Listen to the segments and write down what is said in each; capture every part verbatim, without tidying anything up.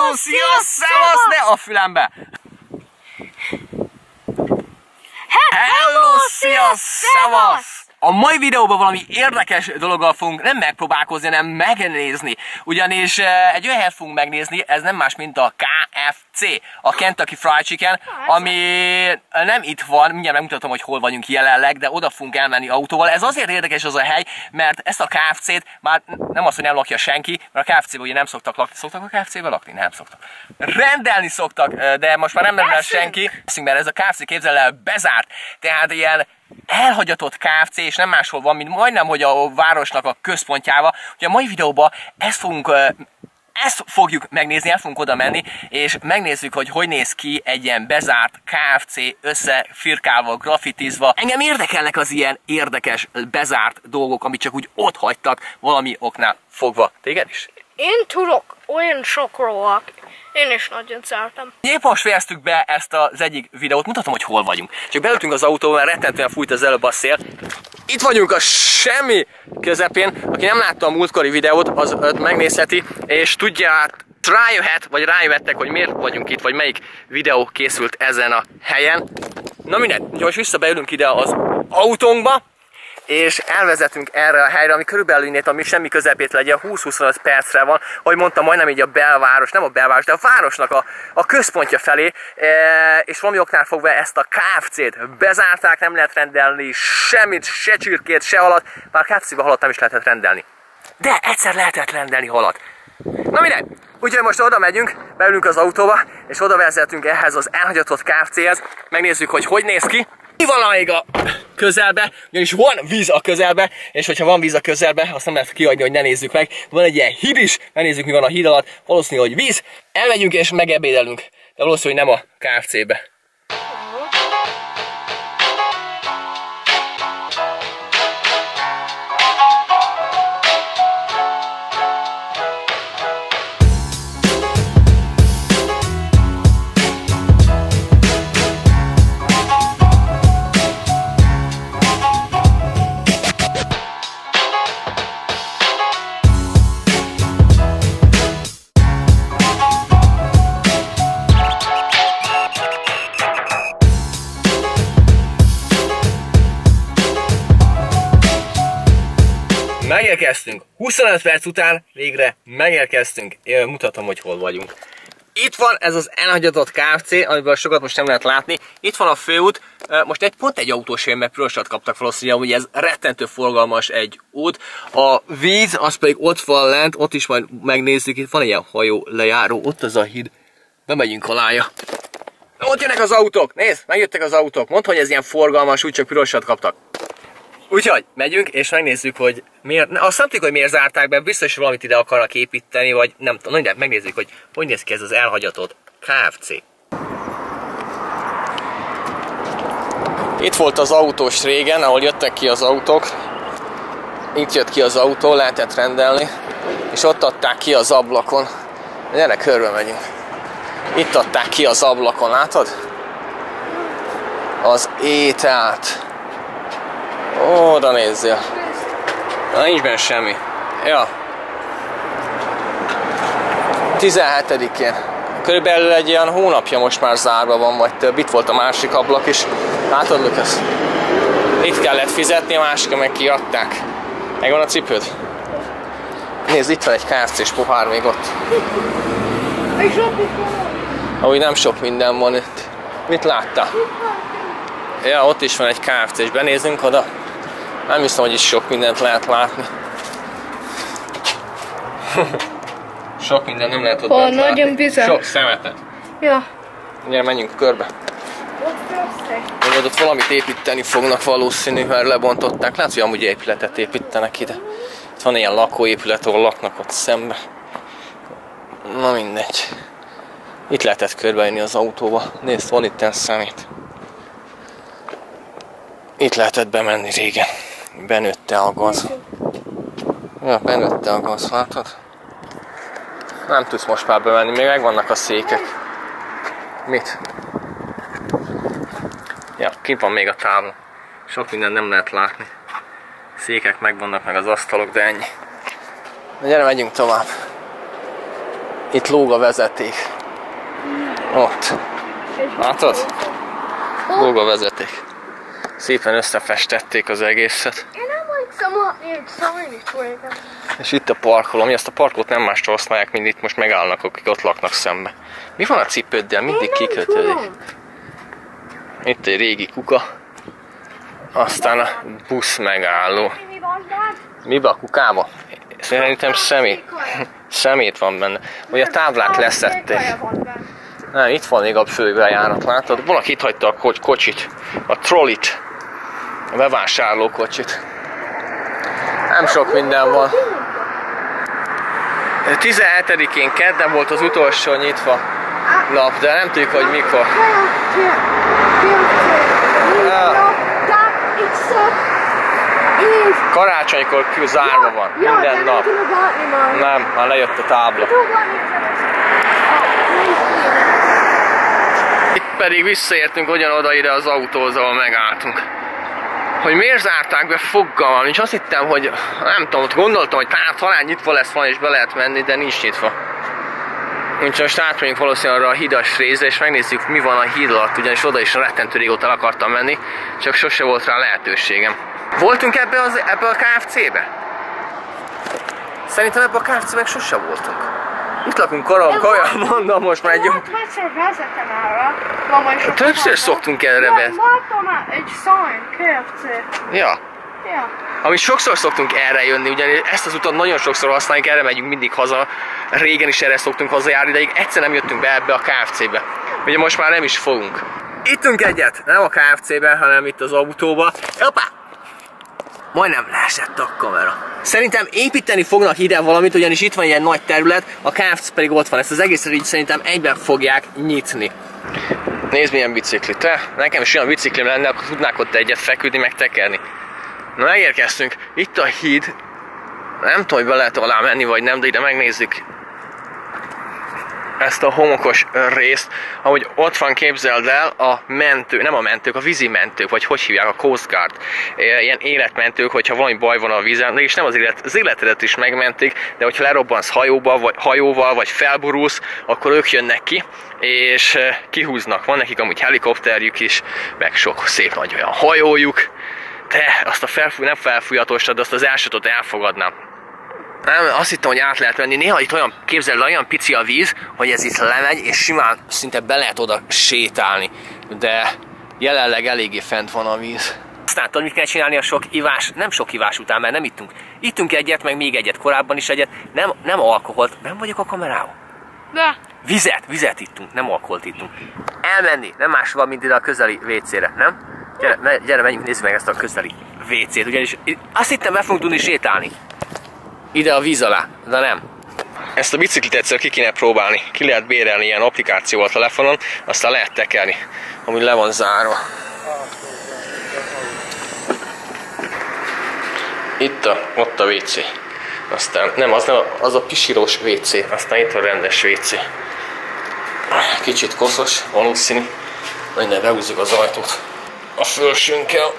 Hello, szia, szevasz, ne a fülembe! Hello, szia, szevasz! A mai videóban valami érdekes dologgal fogunk nem megpróbálkozni, hanem megnézni. Ugyanis egy olyan helyet fogunk megnézni, ez nem más, mint a ká ef cé, a Kentucky Fried Chicken, ami nem itt van, mindjárt megmutatom, hogy hol vagyunk jelenleg, de oda fogunk elmenni autóval. Ez azért érdekes az a hely, mert ezt a ká ef cét már nem az, hogy nem lakja senki, mert a ká ef cébe ugye nem szoktak lakni. Szoktak a ká ef cébe lakni? Nem szoktak. Rendelni szoktak, de most már nem rendel senki, mert ez a ká ef cé, képzel el, bezárt. Tehát ilyen elhagyatott ká ef cé, és nem máshol van, mint majdnem, hogy a városnak a központjával. Ugye a mai videóban ezt fogunk, ezt fogjuk megnézni, el fogunk oda menni, és megnézzük, hogy hogy néz ki egy ilyen bezárt ká ef cé, összefirkálva, graffitizva. Engem érdekelnek az ilyen érdekes, bezárt dolgok, amit csak úgy ott hagytak valami oknál fogva. Téged is? Én tudok olyan sokról, én is nagyon szeretem. Épp most fejeztük be ezt az egyik videót, mutatom, hogy hol vagyunk. Csak beültünk az autóba, mert rettentően fújt az előbb a szél. Itt vagyunk a semmi közepén. Aki nem látta a múltkori videót, az megnézheti, és tudja, hát rájöhet, vagy rájöhettek, hogy miért vagyunk itt, vagy melyik videó készült ezen a helyen. Na mindegy, most visszabeülünk ide az autónkba, és elvezetünk erre a helyre, ami körülbelül innét, ami semmi közepét legyen, húsz-huszonöt percre van, ahogy mondtam, majdnem így a belváros, nem a belváros, de a városnak a, a központja felé, e, és valami oknál fogva ezt a ká ef cét bezárták, nem lehet rendelni semmit, se csirkét, se halat, bár ká ef cébe halat nem is lehetett rendelni. De egyszer lehetett rendelni halat. Na mindegy, úgyhogy most oda megyünk, beülünk az autóba, és oda vezetünk ehhez az elhagyatott ká ef céhez, megnézzük, hogy hogy néz ki. Mi van még a közelbe, ugyanis van víz a közelbe, és hogyha van víz a közelbe, azt nem lehet kihagyni, hogy ne nézzük meg. Van egy ilyen híd is, megnézzük, mi van a híd alatt, valószínű, hogy víz. Elmegyünk és megebédelünk, de valószínű, hogy nem a ká ef cébe. Megérkeztünk. huszonöt perc után végre megérkeztünk. Én mutatom, hogy hol vagyunk. Itt van ez az elhagyatott ká ef cé, amiből sokat most nem lehet látni. Itt van a főút. Most egy pont egy autós jön, mert pirosat kaptak valószínűleg, hogy ez rettentő forgalmas egy út. A víz, az pedig ott van lent, ott is majd megnézzük. Itt van ilyen hajó lejáró, ott az a híd. Bemegyünk alája. Ott jönnek az autók, nézd, megjöttek az autók. Mondd, hogy ez ilyen forgalmas, úgy csak pirosat kaptak. Úgyhogy megyünk és megnézzük, hogy miért, azt nem tudjuk, hogy miért zárták be, biztos, hogy valamit ide akarnak építeni, vagy nem tudom, de megnézzük, hogy hogy néz ki ez az elhagyatott ká ef cé. Itt volt az autós régen, ahol jöttek ki az autók. Itt jött ki az autó, lehetett rendelni, és ott adták ki az ablakon. Gyere, körbe megyünk. Itt adták ki az ablakon, látod? Az ételt. Ó, oda nézzél. Na, nincs benne semmi. Ja. tizenhetedikén. Körülbelül egy ilyen hónapja most már zárva van, vagy több. Itt volt a másik ablak is. Látod, Lukasz? Itt kellett fizetni, a másik meg kiadták. Megvan a cipőd? Nézd, itt van egy ká ef cés pohár még ott. Ahogy nem sok minden van itt. Mit láttál? Ja, ott is van egy ká ef cés, benézzünk oda. Nem hiszem, hogy is sok mindent lehet látni. Sok minden nem lehet ott oh, nagyon bizony. Sok szemetet. Ja. Gyere, menjünk körbe. Mondod, ott valamit építeni fognak valószínű, mert lebontották. Látsz, hogy amúgy épületet építenek ide. Itt van ilyen lakóépület, ahol laknak ott szembe. Na mindegy. Itt lehetett körbejönni az autóba. Nézd, van itten szemét. Itt lehetett bemenni régen. Benőtte a gaz. Ja, benőtte a gaz, látod? Nem tudsz most már bemenni, még megvannak a székek. Mit? Ja, kint van még a tábla. Sok mindent nem lehet látni. Székek megvannak, meg az asztalok, de ennyi. Na gyere, megyünk tovább. Itt lóg a vezeték. Ott. Látod? Lóg a vezeték. Szépen összefestették az egészet. És itt a parkoló, ezt a parkolót nem másra használják, mint itt most megállnak, akik ott laknak szembe. Mi van a cipőddel? Mindig kikötődik. Itt egy régi kuka. Aztán a busz megálló. Mibe a kukába? Szerintem szemét. Szemét van benne. Vagy a táblát leszették. Nem, itt van még a főbejárat, látod? Valaki itt hagyta a kocs kocsit, a trollit, a bevásárló kocsit. Nem sok minden van. tizenhetedikén kedden volt az utolsó nyitva nap, de nem tudjuk, hogy mikor. Karácsonykor zárva van, minden nap. Nem, már lejött a tábla. Itt pedig visszaértünk ugyanoda ide az autóhoz, ahol megálltunk. Hogy miért zárták be, fogalmam nincs. Azt hittem, hogy nem tudom, gondoltam, hogy talán nyitva lesz van és be lehet menni, de nincs nyitva. Úgyhogy most átmegyünk valószínűleg arra a hidas részre, és megnézzük, mi van a híd alatt, ugyanis oda is rettentő régóta el akartam menni, csak sose volt rá lehetőségem. Voltunk ebbe, az, ebbe a ká ef cé-be? Szerintem ebbe a ká ef cé-ben sose voltunk. Itt lakunk korom, olyan mondom most már egy jó... Többször vezetem arra. Többször szoktunk erre be. Láttam egy sign, ká ef cé. Ja. Ja. Amit sokszor szoktunk erre jönni, ugyanis ezt az utat nagyon sokszor használjuk, erre megyünk mindig haza. Régen is erre szoktunk hazajárni, de egyszer nem jöttünk be ebbe a ká ef cé-be. Ugye most már nem is fogunk. Ittünk egyet, nem a ká ef cé-ben, hanem itt az autóba. Hoppá! Majdnem leesett a kamera. Szerintem építeni fognak ide valamit, ugyanis itt van ilyen nagy terület, a ká ef cé pedig ott van. Ezt az egészet így szerintem egyben fogják nyitni. Nézd, milyen bicikli, te? Nekem is olyan biciklim lenne, akkor tudnák ott egyet feküdni, meg tekerni. Na, megérkeztünk. Itt a híd. Nem tudom, hogy be lehet alá menni, vagy nem, de ide megnézzük ezt a homokos részt, ahogy ott van, képzeld el, a mentő, nem a mentők, a vízi mentők, vagy hogy hívják, a Coast Guard. Ilyen életmentők, hogyha valami baj van a vízen, és nem az, élet, az életedet is megmentik, de hogyha lerobbansz hajóba, vagy hajóval, vagy felborulsz, akkor ők jönnek ki, és kihúznak. Van nekik amúgy helikopterjük is, meg sok szép nagy olyan hajójuk. De azt a felfúj, nem felfújatosat, de azt az elsőt elfogadnám. Nem, azt hittem, hogy át lehet menni. Néha itt olyan, képzeld, olyan pici a víz, hogy ez itt lemegy, és simán szinte be lehet oda sétálni. De jelenleg eléggé fent van a víz. Aztán tudod, mit kell csinálni a sok ivás, nem sok ivás után, mert nem ittunk. Ittunk egyet, meg még egyet, korábban is egyet. Nem, nem alkoholt, nem vagyok a kamerával. De. Vizet, vizet ittunk, nem alkoholt ittunk. Elmenni, nem máshova, mint ide a közeli vécére, nem? Gyere, gyere, menjünk, nézzük meg ezt a közeli vécét, ugyanis azt hittem, be fogunk tudni sétálni. Ide a víz alá, de nem. Ezt a biciklit egyszer ki kéne próbálni. Ki lehet bérelni ilyen applikációval a telefonon, aztán lehet tekerni, ami le van zárva. Itt a, ott a vécé. Aztán, nem, az nem, az a pisírós vécé, aztán itt a rendes vécé. Kicsit koszos, valószínű. Minden, behúzzuk az ajtót a fölsőnkkel,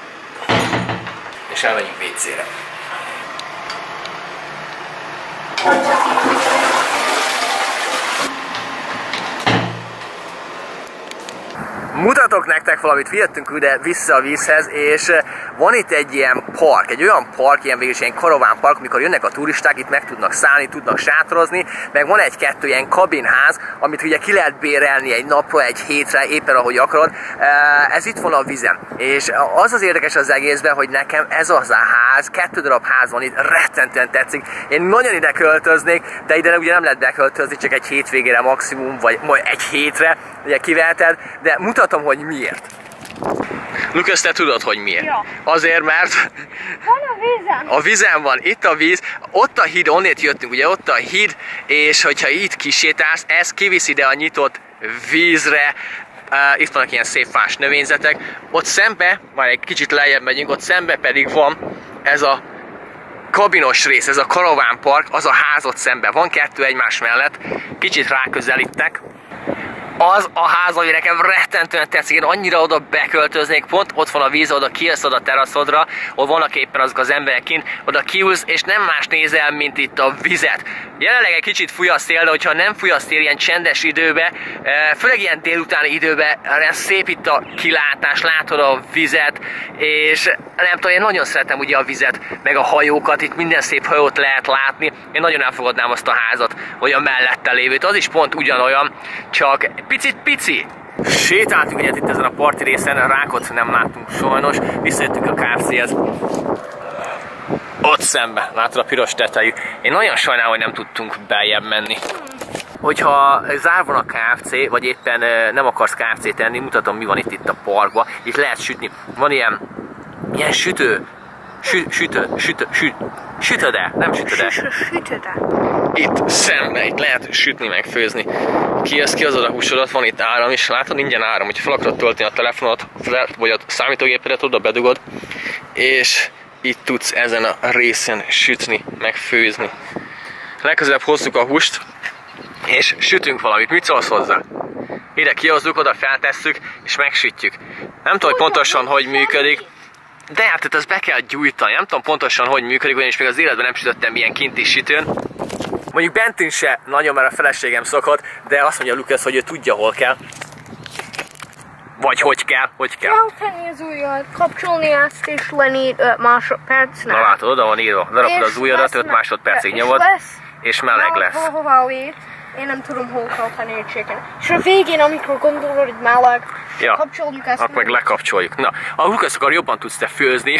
és elmegyünk vécére. Mutatok nektek valamit, vihettünk ide vissza a vízhez, és van itt egy ilyen park, egy olyan park, ilyen végül is ilyen karavánpark, amikor jönnek a turisták, itt meg tudnak szállni, tudnak sátorozni, meg van egy-kettő ilyen kabinház, amit ugye ki lehet bérelni egy napra, egy hétre, éppen ahogy akarod. Ez itt van a vízen. És az az érdekes az egészben, hogy nekem ez az a ház, kettő darab ház van itt, rettentően tetszik. Én nagyon ide költöznék, de ide ugye nem lehet beköltözni, csak egy hétvégére maximum, vagy majd egy hétre, ugye kiveheted, de mutatom, hogy miért. Lukasz, te tudod, hogy miért? Ja. Azért, mert Van a vízen. a vízen van, itt a víz, ott a híd, onnét jöttünk, ugye ott a híd, és hogyha itt kisétálsz, ez kivisz ide a nyitott vízre. Uh, itt vannak ilyen szép fás növényzetek, ott szembe, már egy kicsit lejjebb megyünk, ott szembe pedig van ez a kabinos rész, ez a karavánpark, az a ház ott szembe van, kettő egymás mellett, kicsit ráközelítek. Az a ház, ami nekem rettentően tetszik, én annyira oda beköltöznék, pont ott van a víz, oda kijössz oda a teraszodra, ott vannak éppen azok az emberek kint, oda kiülsz, és nem más nézel, mint itt a vizet. Jelenleg egy kicsit fúj a szél, de hogyha nem fúj a szél ilyen csendes időbe, főleg ilyen délutáni időbe, szép itt a kilátás, látod a vizet, és nem tudom, én nagyon szeretem ugye a vizet, meg a hajókat, itt minden szép hajót lehet látni, én nagyon elfogadnám azt a házat, vagy a mellette lévőt, az is pont ugyanolyan, csak picit pici. Sétáltunk egyet itt ezen a parti részen, rákot nem láttunk sajnos, visszajöttünk a ká ef céhez. Ott szembe, látod a piros tetejű. Én nagyon sajnálom, hogy nem tudtunk beljebb menni. Hogyha zár van a ká ef cé, vagy éppen nem akarsz ká ef cét tenni, mutatom mi van itt, itt a parkban. Itt lehet sütni. Van ilyen, ilyen sütő, sü, sütő, sütő, süt, sütöde, nem sütöde. Sütöde. Itt szembe, itt lehet sütni, meg főzni. Kijössz ki az a húsodat, van itt áram is, látod, ingyen áram, hogyha fel akarod tölteni a telefonot, vagy a számítógépedet, oda bedugod, és itt tudsz ezen a részen sütni, meg főzni. Legközelebb hozzuk a húst, és sütünk valamit. Mit szólsz hozzá? Ide kihozzuk, oda feltesszük, és megsütjük. Nem tudom, hogy pontosan hogy működik, de hát ezt be kell gyújtani. Nem tudom pontosan hogy működik, ugyanis még az életben nem sütöttem ilyen kinti sütőn. Mondjuk bentünk se nagyon, mert a feleségem szokott, de azt mondja Lukasz, hogy ő tudja, hol kell. Vagy hogy kell, hogy kell. Feltenni az ujjat, kapcsolni ezt és lenni öt másodpercnek. Na látod, oda van írva. Lerakod az ujjadat, öt másodpercig nyomod, és meleg lesz. Én nem tudom, hol kell tenni a chicken. És a végén, amikor gondolod, hogy meleg, ja, kapcsoljuk ezt. Akkor meg lekapcsoljuk. Na, a Lukasz akar jobban tudsz te főzni.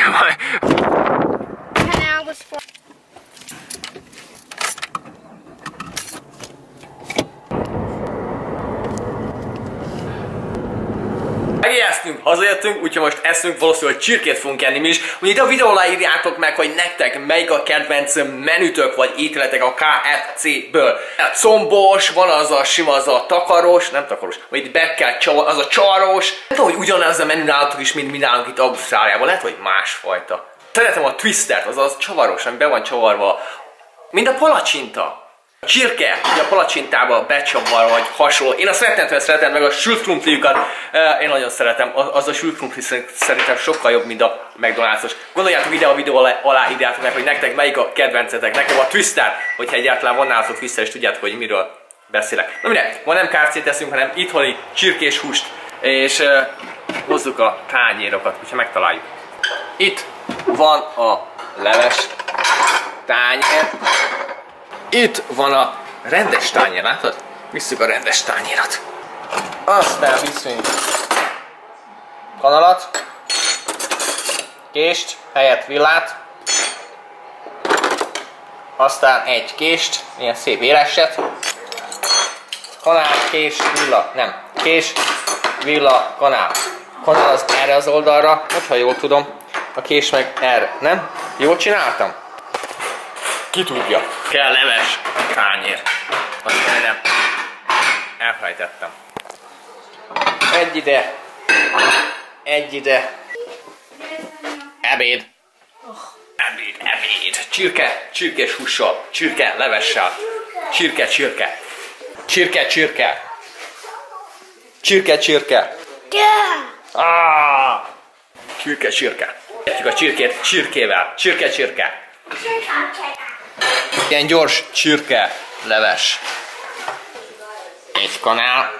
Megijesztünk, hazajöttünk, úgyhogy most eszünk, valószínűleg csirkét fogunk enni mi is. Úgyhogy itt a videó alá írjátok meg, hogy nektek melyik a kedvenc menütök vagy ételetek a ká ef céből. Combos, van az a sima, az a takaros, nem takaros, vagy itt be kell csavar, az a csaros. Nem tudom, hogy ugyanaz a menü nálatok is, mint mi nálunk itt Ausztráliában, lehet, hogy másfajta. Szeretem a twistert, az az csavaros, ami be van csavarva, mint a palacsinta. A csirke, ugye a palacsintába becsavar, vagy hasonló. Én azt rettentően szeretem, meg a sült krumpliukat. Én nagyon szeretem. Az a sült krumpli szerintem sokkal jobb, mint a McDonald's-os. Gondoljátok ide a videó alá, alá írjátok meg, hogy nektek melyik a kedvencetek. Nekem a Twister, hogyha egyáltalán van nálatok Twister, és tudjátok, hogy miről beszélek. Na mindegy, ma nem ká ef cét teszünk, hanem itthoni csirkés húst. És uh, hozzuk a tányérokat, hogyha megtaláljuk. Itt van a leves tányér. Itt van a rendes tányér, látod? Visszük a rendes tányérat. Aztán viszünk kanalat, kést, helyett villát. Aztán egy kést, ilyen szép éleset. Kanál, kés, villa, nem, kés, villa, kanál. Kanál az erre az oldalra, hogyha jól tudom. A kés meg erre, nem? Jól csináltam? Ki tudja? Kell leves tányér. Azt nem. Elfelejtettem. Egy ide. Egy ide. Ebéd. Ebéd, ebéd. Csirke, csirkés hússal. Csirke, levessel. Csirke, csirke. Csirke, csirke. Csirke, csirke. Ah! Csirke, csirke. Értjük a csirkét csirkével. Csirke, csirke. Ilyen gyors csirke leves. Egy kanál.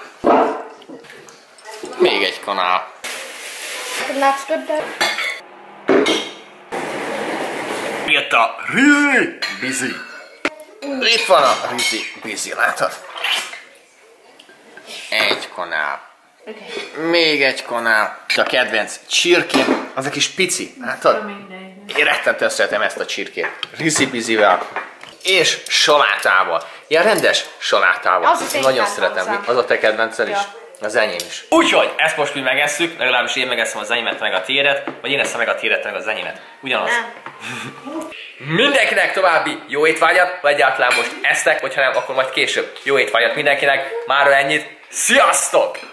Még egy kanál. Jött a rizi bizi. Itt van a rizi bizi, látod? Egy kanál. Még egy kanál. A kedvenc csirkém, az egy kis pici, látod? Én rettentően szeretem ezt a csirkét. Rizi-bizivel. És salátával. Ilyen rendes salátával. Az nagyon szeretem. Hozzá. Az a te kedvenced is? Ja. Az enyém is. Úgyhogy ezt most mi megesszük, legalábbis én megeszem az enyémet meg a tiédet, vagy én eszem meg a tiédet meg az enyémet. Ugyanaz. Mindenkinek további jó étvágyat, vagy egyáltalán most esztek, vagy ha nem, akkor majd később. Jó étvágyat mindenkinek. Mára ennyit. Sziasztok!